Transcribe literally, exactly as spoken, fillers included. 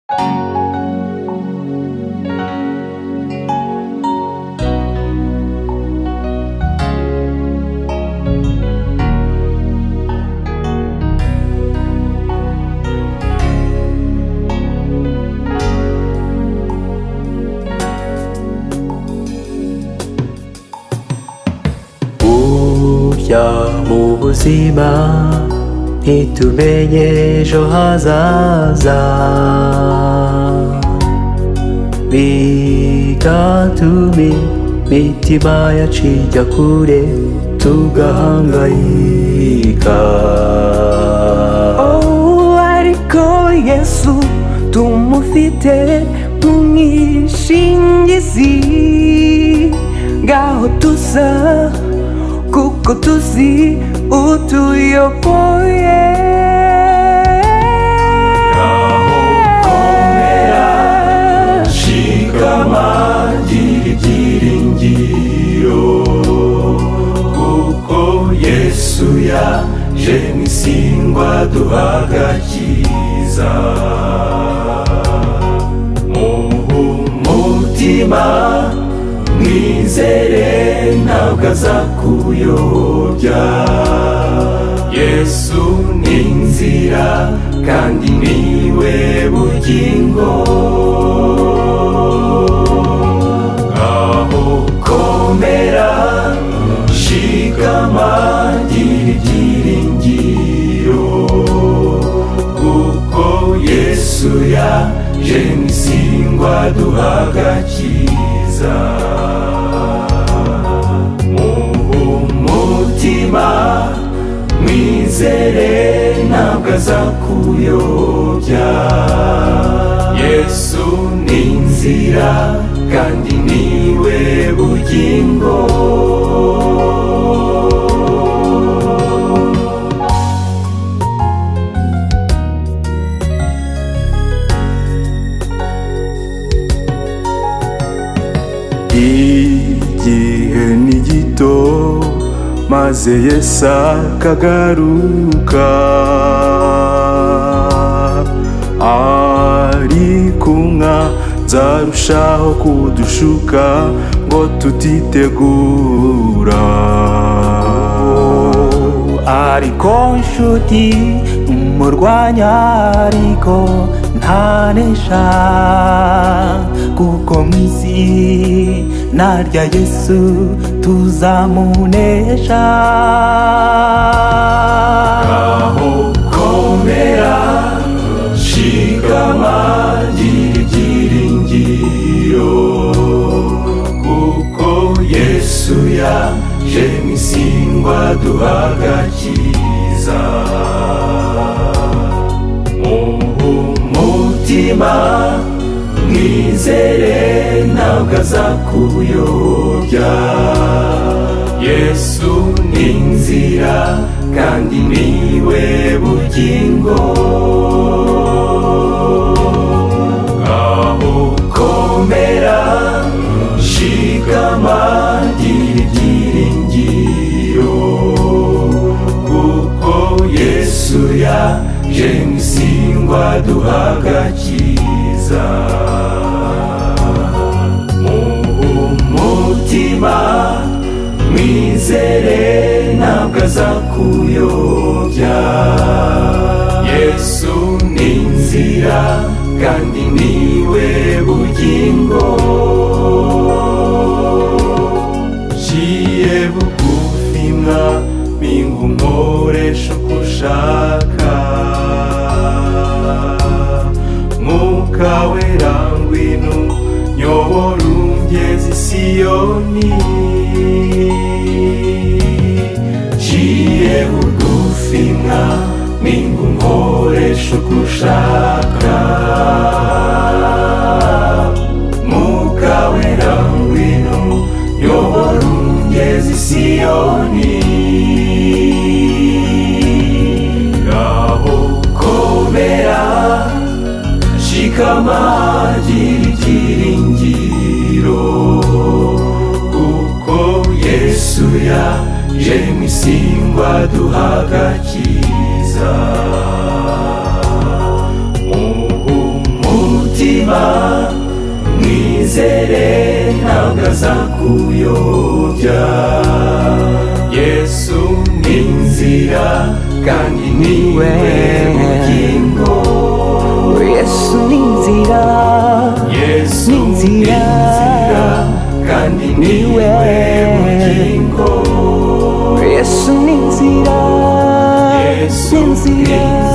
burya mu buzima ntitumenye ejo hazaza, bigatuma imitima yacu ijya kure tugahangayika. Oh, ariko Yesu tumufite nk'umwishingizi, ngaho tuza kuko tuzi utuyoboye. Ngaho komera shikama gira ibyiringiro, kuko Yesu yaje mw'isi ngo aduhe agakiza. Muhe umutima mwizere ntabwo azakuyobya. Yesu ni inzira kandi niwe bugingo. Ngaho komera shikama gira ibyiringiro, kuko Yesu yaje mw'isi ngo aduhe agakiza. Mwizere ntabwo azakuyobya. Yesu ni inzira kandi niwe bugingo. Igihe ni gito maze Yesu akagaruka, ariko umwanzi arushaho kudushuka ngo tutitegura. Ariko nshuti umurwanya ariko ntanesha, kuko mw'izina rya Yesu tuzamunesha. Ngaho komera shikama gira ibyiringiro, kuko Yesu yaje mw'isi ngo aduhe agakiza. Muhe umutima mwizere ntabwo azakuyobya. Yesu ni inzira kandi niwe bugingo. Ngaho komera shikama gira ibyiringiro, kuko Yesu yaje mw'isi ngo aduhe agakiza. Muhe umutima mwizere ntabwo azakuyobya. Yesu ni inzira kandi niwe bugingo. Ciye bugufi mwami ngo unkoreshe uko ushaka, Mwuka wera ngwino nyobora ungeze i Siyoni. Ciye bugufi mwami ngo unkoreshe uko ushaka, Mwuka wera ngwino nyobora ungeze i Siyoni. Ngaho komera shikama gira ibyiringiro, kuko Yesu yaje mw'isi ngo aduhe agakiza. Muhe ubuzima mwizere ntabwo azakuyobya Yesu ni inzira kandi niwe bugingo Yesu ni inzira Yesu ni ni inzira inzira kandi niwe bugingo Yesu ni inzira Yesu ni ni inzira